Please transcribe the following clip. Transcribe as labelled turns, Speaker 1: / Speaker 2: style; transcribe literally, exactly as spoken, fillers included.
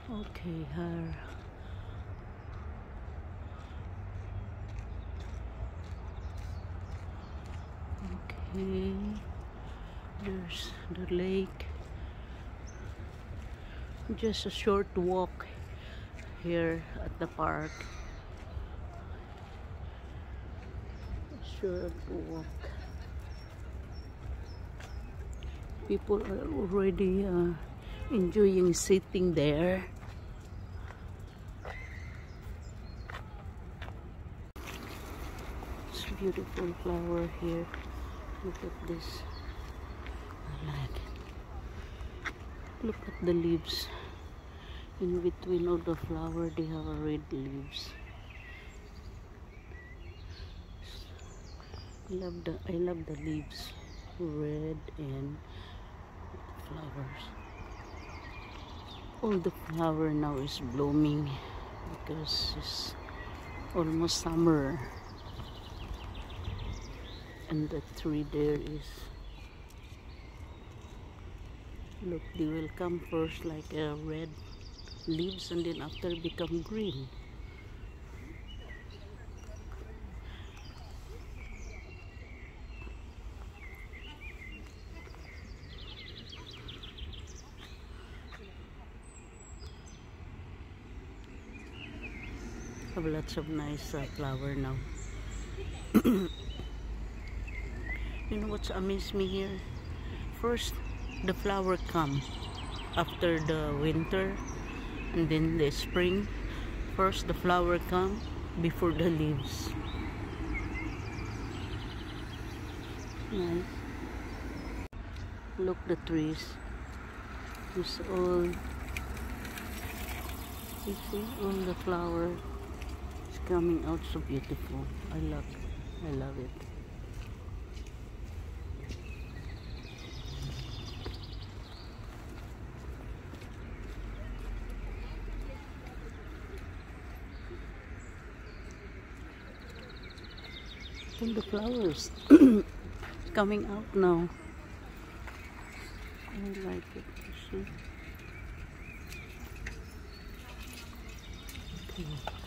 Speaker 1: Okay, her. Okay, there's the lake. Just a short walk here at the park. A short walk. People are already uh, enjoying sitting there. It's a beautiful flower here. Look at this. I like it. Look at the leaves. In between all the flower, they have red leaves. I love the I love the leaves, red and flowers. All the flower now is blooming because it's almost summer, and the tree there is. Look, they will come first like a red leaves and then after become green. Have lots of nice uh, flower now. You know what's amazed me here? First, the flower come after the winter, and then the spring. First, the flower come before the leaves. Nice. Look the trees. It's all. You see all the flower. Coming out so beautiful. I love it. I love it. And the flowers coming out now. I like it. You see? Okay.